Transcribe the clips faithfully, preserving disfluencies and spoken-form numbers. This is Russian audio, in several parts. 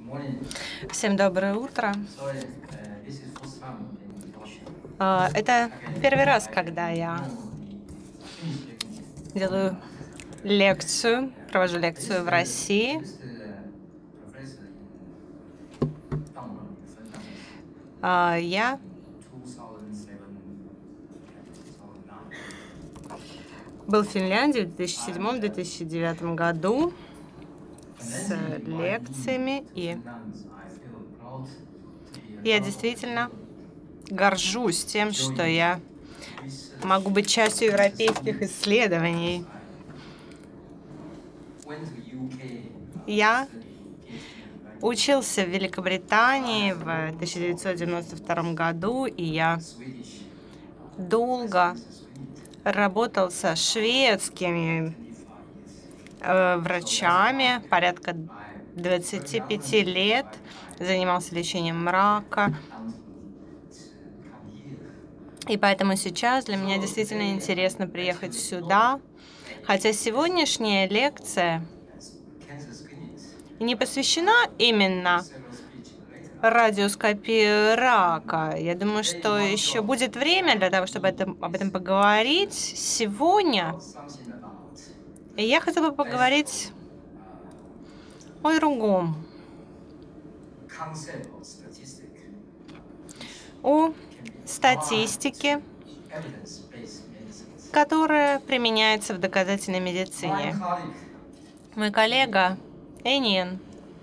Всем доброе утро. А, Это первый раз, когда я делаю лекцию, провожу лекцию в России. А, Я был в Финляндии в две тысячи седьмом — две тысячи девятом году с лекциями, и я действительно горжусь тем, что я могу быть частью европейских исследований. Я учился в Великобритании в тысяча девятьсот девяносто втором году, и я долго работал со шведскими э, врачами, порядка двадцати пяти лет, занимался лечением рака. И поэтому сейчас для меня действительно интересно приехать сюда, хотя сегодняшняя лекция не посвящена именно радиоскопии рака. Я думаю, что еще будет время для того, чтобы это, об этом поговорить. Сегодня я хотела бы поговорить о другом. О статистике, которая применяется в доказательной медицине. Мой коллега Энин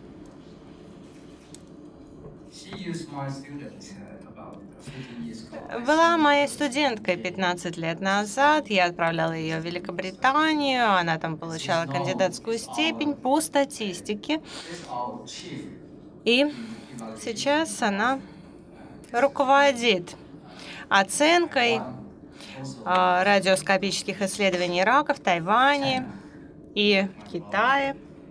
была моей студенткой пятнадцать лет назад. Я отправляла ее в Великобританию. Она там получала кандидатскую степень по статистике. И сейчас она руководит оценкой э, радиоскопических исследований рака в Тайване и Китае.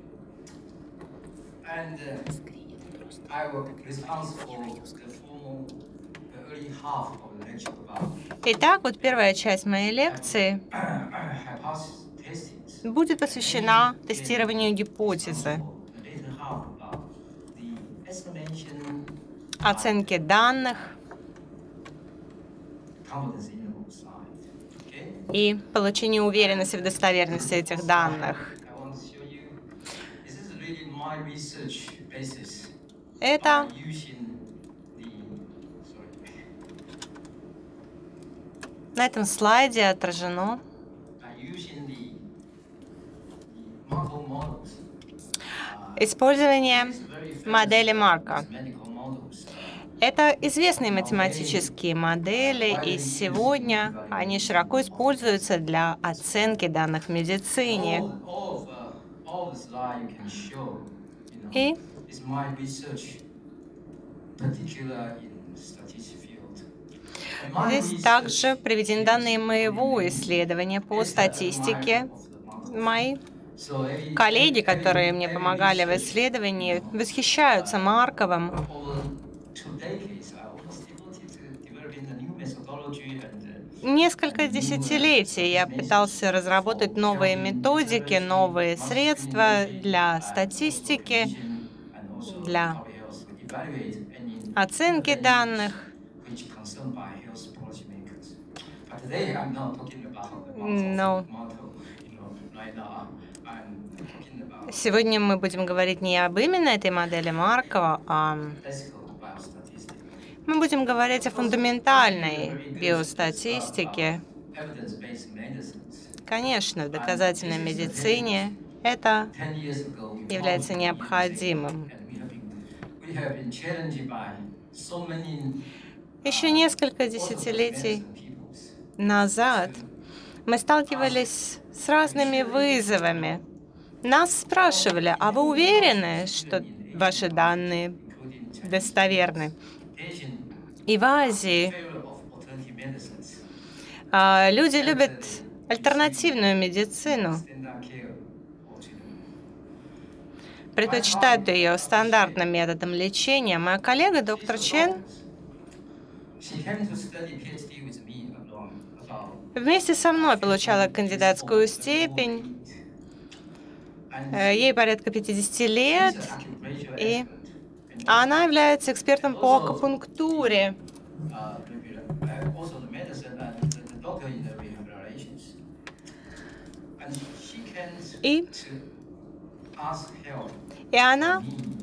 Итак, вот первая часть моей лекции будет посвящена тестированию гипотезы, оценке данных и получению уверенности в достоверности этих данных. Это на этом слайде отражено использование модели Марка. Это известные математические модели, и сегодня они широко используются для оценки данных в медицине. И здесь также приведены данные моего исследования по статистике. Мои коллеги, которые мне помогали в исследовании, восхищаются Марковым. Несколько десятилетий я пытался разработать новые методики, новые средства для статистики, для оценки данных. Но сегодня мы будем говорить не об именно этой модели Маркова, а мы будем говорить о фундаментальной биостатистике. Конечно, в доказательной медицине это является необходимым. Еще несколько десятилетий назад мы сталкивались с разными вызовами. Нас спрашивали, а вы уверены, что ваши данные достоверны? И в Азии а, люди любят альтернативную медицину, предпочитают ее стандартным методом лечения. Моя коллега, доктор Чен, вместе со мной получала кандидатскую степень. Ей порядка пятидесяти лет, и Она является экспертом по акупунктуре. И, и она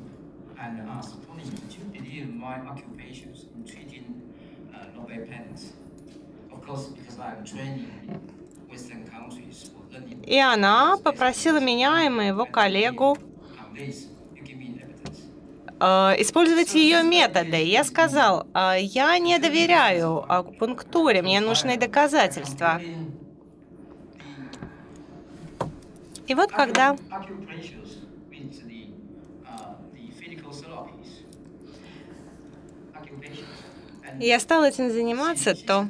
И она попросила меня и моего коллегу э, использовать ее методы. Я сказал, э, я не доверяю акупунктуре, мне нужны доказательства. И вот когда я стала этим заниматься, то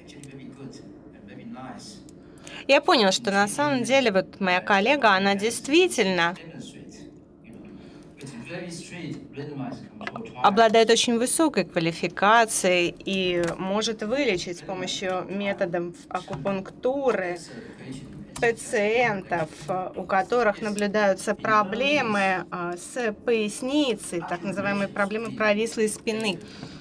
я понял, что на самом деле вот моя коллега, она действительно обладает очень высокой квалификацией и может вылечить с помощью методов акупунктуры пациентов, у которых наблюдаются проблемы с поясницей, так называемые проблемы провислой спины.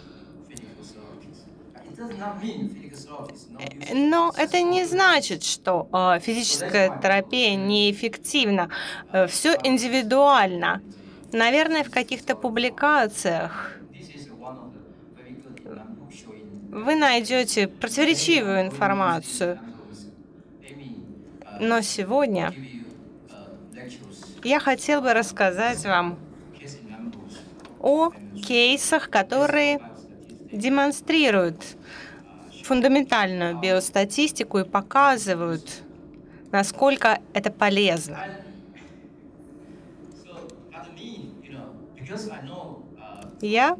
Но это не значит, что э, физическая терапия неэффективна. Э, все индивидуально. Наверное, в каких-то публикациях вы найдете противоречивую информацию. Но сегодня я хотел бы рассказать вам о кейсах, которые демонстрируют фундаментальную биостатистику и показывают, насколько это полезно. Я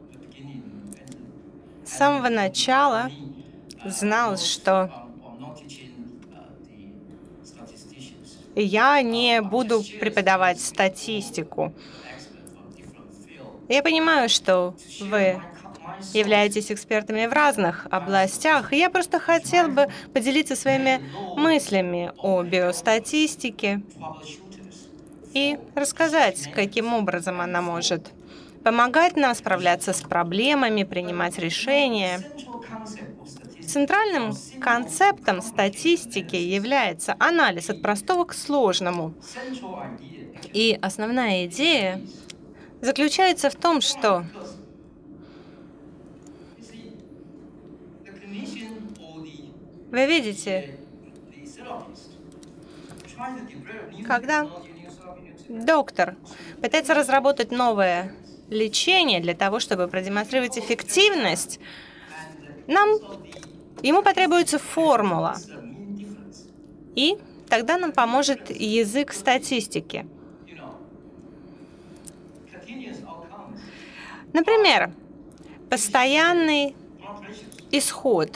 с самого начала знал, что я не буду преподавать статистику. Я понимаю, что вы являетесь экспертами в разных областях, и я просто хотел бы поделиться своими мыслями о биостатистике и рассказать, каким образом она может помогать нам справляться с проблемами, принимать решения. Центральным концептом статистики является анализ от простого к сложному. И основная идея заключается в том, что вы видите, когда доктор пытается разработать новое лечение для того, чтобы продемонстрировать эффективность, нам, ему потребуется формула. И тогда нам поможет язык статистики. Например, постоянный исход.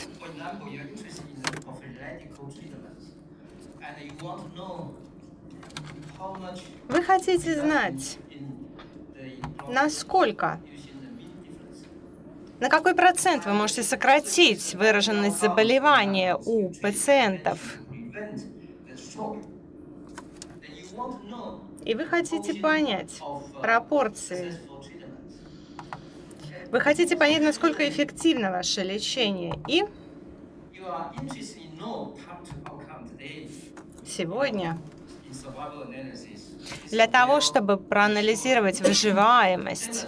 Вы хотите знать, насколько, на какой процент вы можете сократить выраженность заболевания у пациентов. И вы хотите понять пропорции. Вы хотите понять, насколько эффективно ваше лечение. И сегодня для того, чтобы проанализировать выживаемость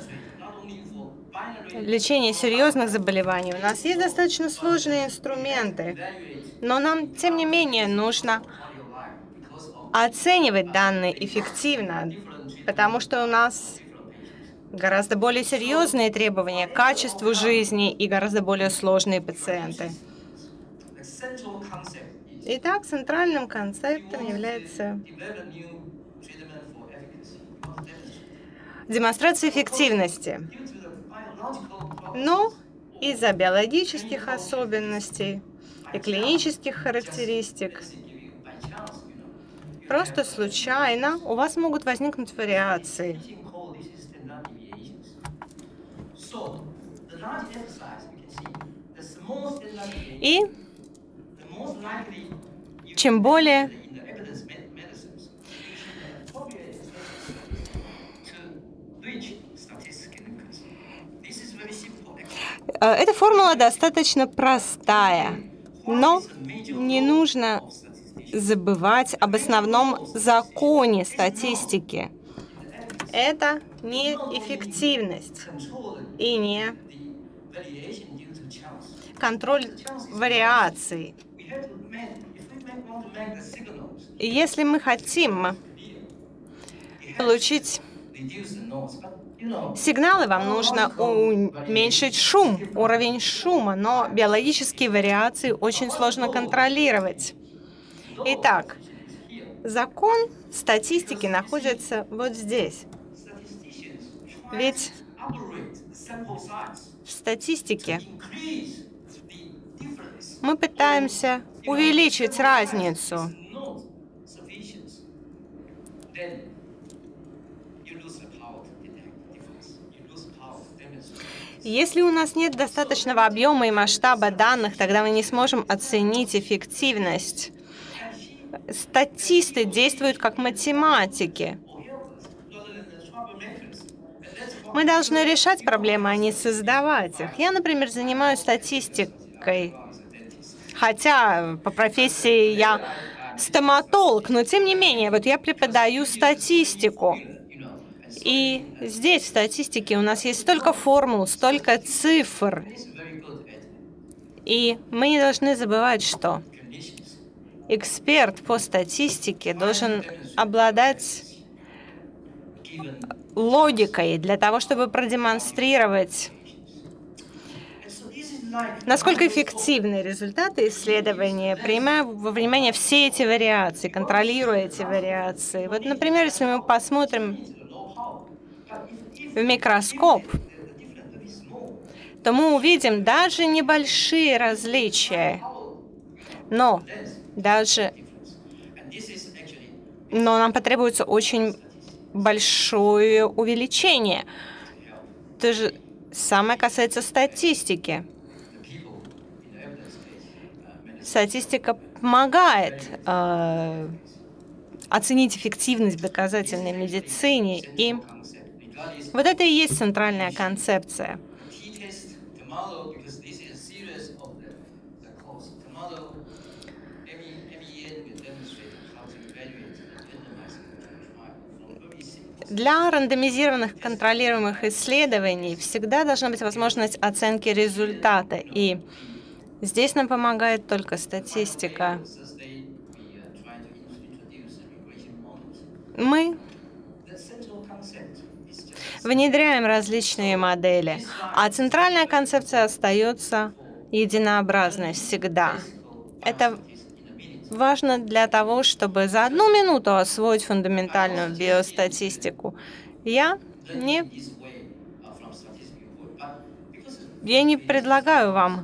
лечения серьезных заболеваний, у нас есть достаточно сложные инструменты, но нам, тем не менее, нужно оценивать данные эффективно, потому что у нас гораздо более серьезные требования к качеству жизни и гораздо более сложные пациенты. Итак, центральным концептом является демонстрация эффективности. Но из-за биологических особенностей и клинических характеристик просто случайно у вас могут возникнуть вариации. И чем более Эта формула достаточно простая, но не нужно забывать об основном законе статистики. Это не эффективность и не контроль вариаций. Если мы хотим получить сигналы, вам нужно уменьшить шум, уровень шума, но биологические вариации очень сложно контролировать. Итак, закон статистики находится вот здесь. Ведь в статистике мы пытаемся увеличить разницу. Если у нас нет достаточного объема и масштаба данных, тогда мы не сможем оценить эффективность. Статисты действуют как математики. Мы должны решать проблемы, а не создавать их. Я, например, занимаюсь статистикой, хотя по профессии я стоматолог, но тем не менее, вот я преподаю статистику. И здесь, в статистике, у нас есть столько формул, столько цифр. И мы не должны забывать, что эксперт по статистике должен обладать логикой для того, чтобы продемонстрировать, насколько эффективны результаты исследования, принимая во внимание все эти вариации, контролируя эти вариации. Вот, например, если мы посмотрим в микроскоп, то мы увидим даже небольшие различия, но даже, но нам потребуется очень большое увеличение. То же самое касается статистики. Статистика помогает э, оценить эффективность в доказательной медицине, и вот это и есть центральная концепция. Для рандомизированных контролируемых исследований всегда должна быть возможность оценки результата, и здесь нам помогает только статистика. Мы внедряем различные модели, а центральная концепция остается единообразной всегда. Это важно для того, чтобы за одну минуту освоить фундаментальную биостатистику. Я не, я не предлагаю вам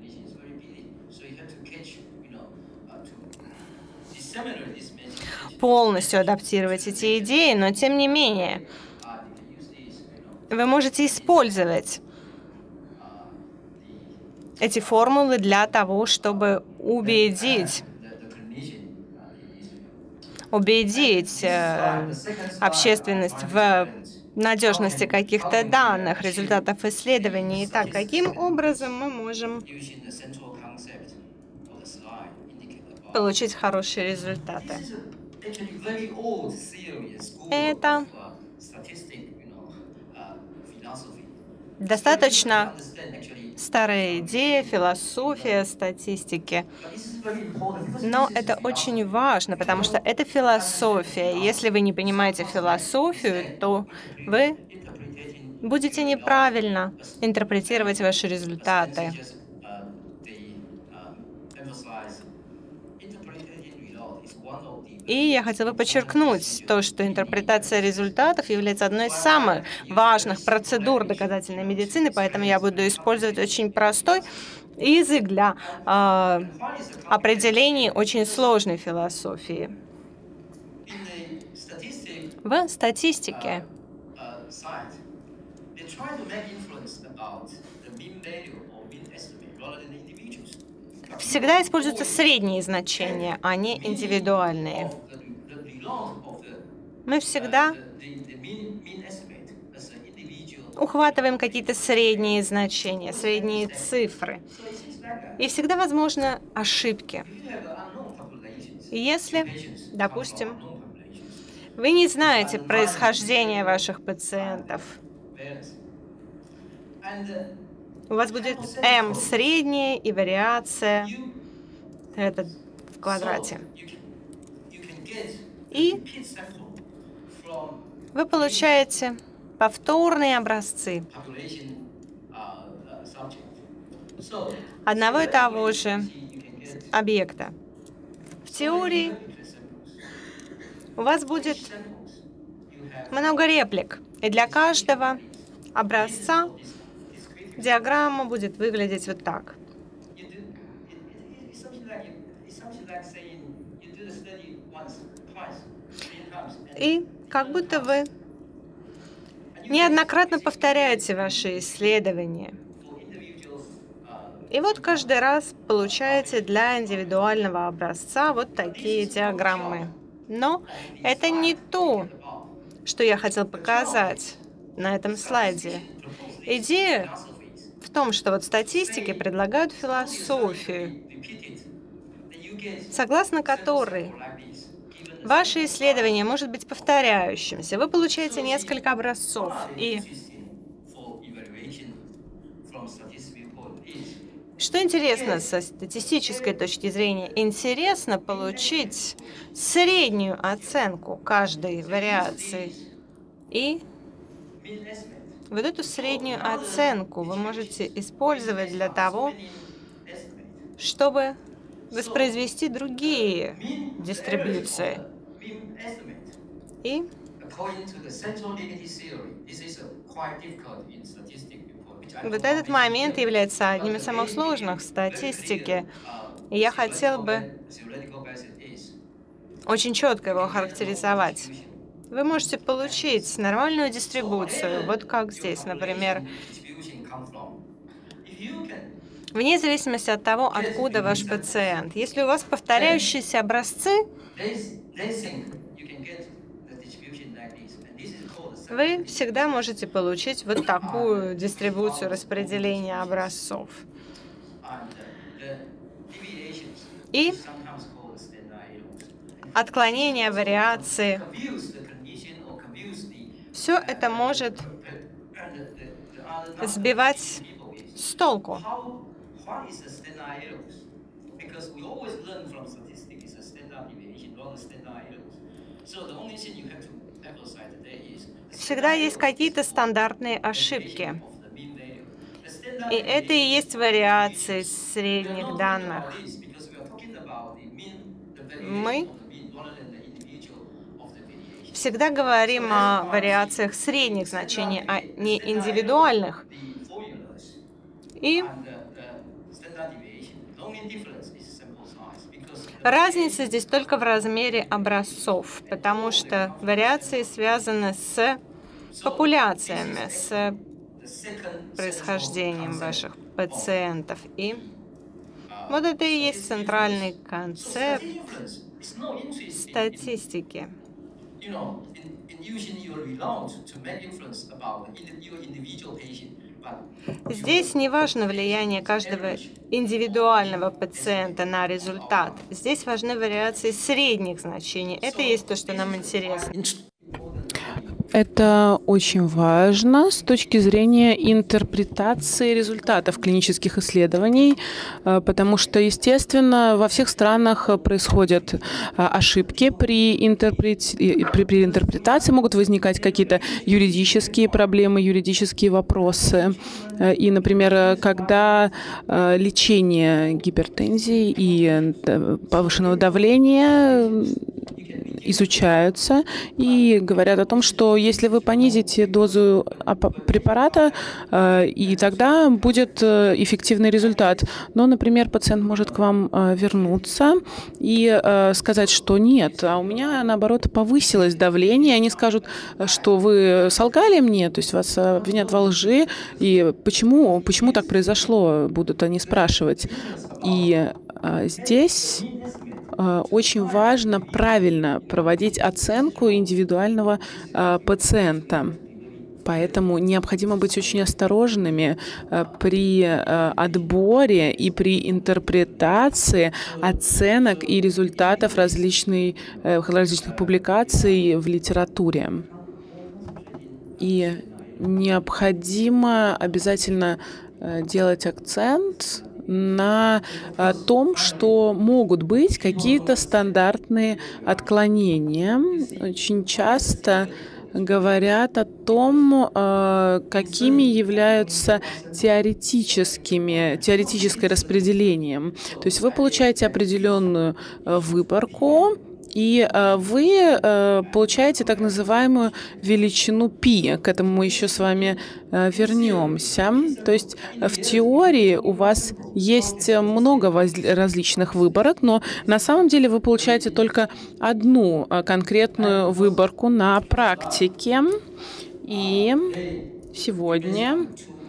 полностью адаптировать эти идеи, но тем не менее вы можете использовать эти формулы для того, чтобы убедить, убедить э, общественность в надежности каких-то данных, результатов исследований. Итак, каким образом мы можем получить хорошие результаты? Это достаточно старая идея, философия статистики. Но это очень важно, потому что это философия. Если вы не понимаете философию, то вы будете неправильно интерпретировать ваши результаты. И я хотела бы подчеркнуть то, что интерпретация результатов является одной из самых важных процедур доказательной медицины, поэтому я буду использовать очень простой язык для э, определения очень сложной философии. В статистике всегда используются средние значения, а не индивидуальные. Мы всегда ухватываем какие-то средние значения, средние цифры. И всегда возможны ошибки. Если, допустим, вы не знаете происхождение ваших пациентов, у вас будет m средняя и вариация это в квадрате. И вы получаете повторные образцы одного и того же объекта. В теории у вас будет много реплик, и для каждого образца диаграмма будет выглядеть вот так. И как будто вы неоднократно повторяете ваши исследования. И вот каждый раз получаете для индивидуального образца вот такие диаграммы. Но это не то, что я хотел показать на этом слайде. Идея в том, что вот статистики предлагают философию, согласно которой ваше исследование может быть повторяющимся. Вы получаете несколько образцов, и что интересно со статистической точки зрения, интересно получить среднюю оценку каждой вариации. И вот эту среднюю оценку вы можете использовать для того, чтобы воспроизвести другие дистрибьюции. И вот этот момент является одним из самых сложных в статистике. И я хотел бы очень четко его охарактеризовать. Вы можете получить нормальную дистрибуцию, вот как здесь, например, вне зависимости от того, откуда ваш пациент. Если у вас повторяющиеся образцы, вы всегда можете получить вот такую дистрибуцию распределения образцов. И отклонения, вариации, все это может сбивать с толку. Всегда есть какие-то стандартные ошибки. И это и есть вариации средних данных. Мы всегда говорим о вариациях средних значений, а не индивидуальных. И разница здесь только в размере образцов, потому что вариации связаны с популяциями, с происхождением ваших пациентов. И вот это и есть центральный концепт статистики. Здесь не важно влияние каждого индивидуального пациента на результат. Здесь важны вариации средних значений. Это и есть то, что нам интересно. Это очень важно с точки зрения интерпретации результатов клинических исследований, потому что, естественно, во всех странах происходят ошибки при, интерпрет... при, при интерпретации, могут возникать какие-то юридические проблемы, юридические вопросы. И, например, когда лечение гипертензии и повышенного давления изучаются и говорят о том, что если вы понизите дозу препарата, и тогда будет эффективный результат. Но, например, пациент может к вам вернуться и сказать, что нет, а у меня, наоборот, повысилось давление. Они скажут, что вы солгали мне, то есть вас обвинят во лжи, и почему, почему так произошло, будут они спрашивать. И здесь очень важно правильно проводить оценку индивидуального пациента. Поэтому необходимо быть очень осторожными при отборе и при интерпретации оценок и результатов различной, различных публикаций в литературе. И необходимо обязательно делать акцент на том, что могут быть какие-то стандартные отклонения. Очень часто говорят о том, какими являются теоретическими, теоретическое распределением. То есть вы получаете определенную выборку, и э, вы э, получаете так называемую величину π. К этому мы еще с вами э, вернемся. То есть в теории у вас есть много различных выборок, но на самом деле вы получаете только одну конкретную выборку на практике. И сегодня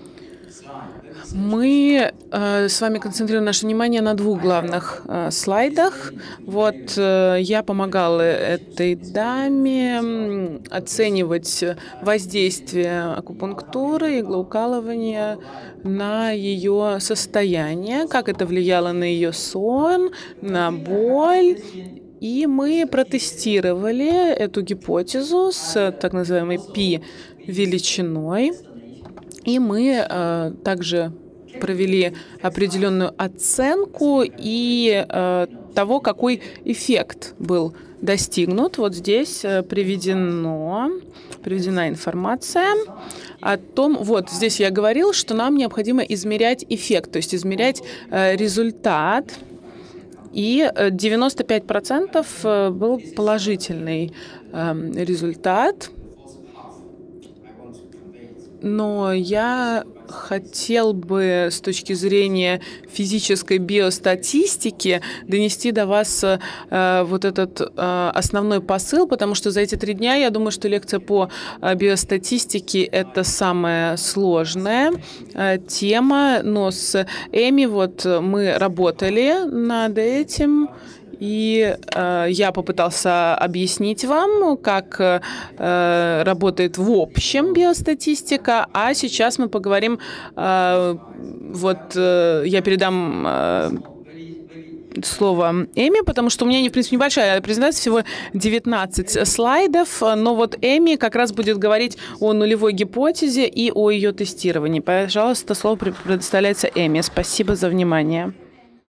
мы э, с вами концентрируем наше внимание на двух главных э, слайдах. Вот э, я помогала этой даме оценивать воздействие акупунктуры, иглоукалывания на ее состояние, как это влияло на ее сон, на боль. И мы протестировали эту гипотезу с так называемой π-величиной. И мы э, также провели определенную оценку и э, того, какой эффект был достигнут. Вот здесь э, приведено, приведена информация о том, вот здесь я говорил, что нам необходимо измерять эффект, то есть измерять э, результат. И девяносто пять процентов был положительный э, результат. Но я хотел бы с точки зрения физической биостатистики донести до вас э, вот этот э, основной посыл, потому что за эти три дня, я думаю, что лекция по э, биостатистике — это самая сложная э, тема, но с Эми вот мы работали над этим. И э, я попытался объяснить вам, как э, работает в общем биостатистика, а сейчас мы поговорим, э, вот э, я передам э, слово Эми, потому что у меня, в принципе, небольшая презентация, всего девятнадцать слайдов, но вот Эми как раз будет говорить о нулевой гипотезе и о ее тестировании. Пожалуйста, слово предоставляется Эми. Спасибо за внимание.